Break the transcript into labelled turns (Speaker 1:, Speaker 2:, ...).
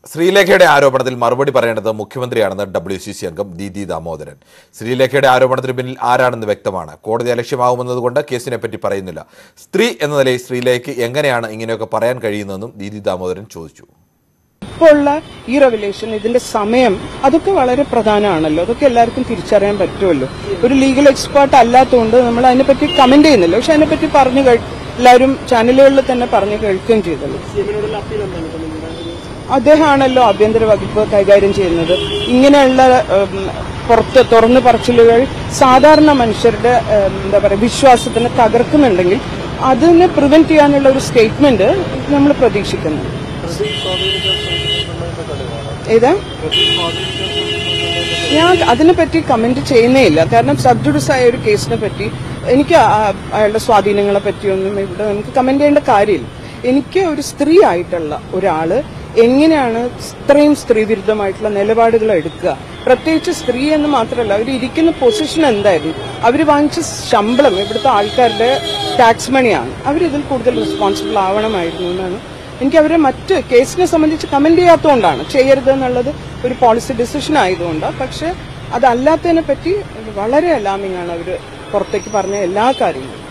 Speaker 1: Sreelekhaയുടെ ആരോപണത്തിൽ മറുപടി പറയേണ്ടത് മുഖ്യമന്ത്രിയാണെന്ന് WCC അംഗം Deedi Damodaran. Sreelekhaയുടെ ആരോപണത്തിന് പിന്നിൽ ആരാണെന്ന് വ്യക്തമാണ്. കോടതി ലക്ഷ്യമാവുന്നതുകൊണ്ട് കേസിനെ പറ്റി പറയുന്നില്ല. സ്ത്രീ എന്ന നിലയിൽ ശ്രീലേഖയ്ക്ക് എങ്ങനെയാണ് ഇങ്ങനെയൊക്കെ പറയാൻ കഴിയുന്നതെന്നും Deedi Damodaran ചോദിച്ചു.
Speaker 2: ഇപ്പോഴുള്ള ഈ റെവലേഷൻ ഇതിന്റെ സമയം അതൊക്കെ വളരെ പ്രധാനമാണല്ലോ. അതൊക്കെ എല്ലാവർക്കും തിരിച്ചറിയാൻ പറ്റുമല്ലോ. ഒരു ലീഗൽ എക്സ്പേർട്ട് അല്ലാത്തതുകൊണ്ട് നമ്മൾ അതിനെപ്പറ്റി കമന്റ് ചെയ്യുന്നില്ല. പക്ഷെ അതിനെപ്പറ്റി പറഞ്ഞു എല്ലാവരും ചാനലുകളിൽ തന്നെ പറഞ്ഞു കേൾക്കുകയും ചെയ്തല്ലോ. അദ്ദേഹമാണല്ലോ ആഭ്യന്തര വകുപ്പ് കൈകാര്യം ചെയ്യുന്നത്. ഇങ്ങനെയുള്ള പുറത്ത് തുറന്നു പറച്ചിലുകൾ സാധാരണ മനുഷ്യരുടെ എന്താ പറയുക വിശ്വാസത്തിനെ തകർക്കുന്നുണ്ടെങ്കിൽ അതിനെ പ്രിവെന്റ് ചെയ്യാനുള്ള ഒരു സ്റ്റേറ്റ്മെന്റ് നമ്മൾ പ്രതീക്ഷിക്കുന്നു. ഏതാ ഞാൻ അതിനെപ്പറ്റി കമന്റ് ചെയ്യുന്നേ ഇല്ല. കാരണം സബ്ജുഡിസ് ആയ ഒരു കേസിനെ പറ്റി എനിക്ക് അയാളുടെ സ്വാധീനങ്ങളെ പറ്റിയൊന്നും ഇവിടെ നമുക്ക് കമന്റ് ചെയ്യേണ്ട കാര്യമില്ല. എനിക്ക് ഒരു സ്ത്രീ ആയിട്ടുള്ള ഒരാള് എങ്ങനെയാണ് ഇത്രയും സ്ത്രീവിരുദ്ധമായിട്ടുള്ള നിലപാടുകൾ എടുക്കുക, പ്രത്യേകിച്ച് സ്ത്രീ എന്ന് മാത്രമല്ല അവർ ഇരിക്കുന്ന പൊസിഷൻ എന്തായിരുന്നു, അവർ വാങ്ങിച്ച ശമ്പളം ഇവിടുത്തെ ആൾക്കാരുടെ ടാക്സ് മണിയാണ്, അവരിതിൽ കൂടുതൽ റെസ്പോൺസിബിൾ ആവണമായിരുന്നു എന്നാണ് എനിക്ക് അവരെ മറ്റ് കേസിനെ സംബന്ധിച്ച് കമന്റ് ചെയ്യാത്തതുകൊണ്ടാണ്. ചെയ്യരുത് എന്നുള്ളത് ഒരു പോളിസി ഡിസിഷൻ ആയതുകൊണ്ടാണ്. പക്ഷെ അതല്ലാത്തതിനെ പറ്റി വളരെ അലാമിംഗ് ആണ് അവർ പുറത്തേക്ക് പറഞ്ഞ എല്ലാ കാര്യങ്ങളും.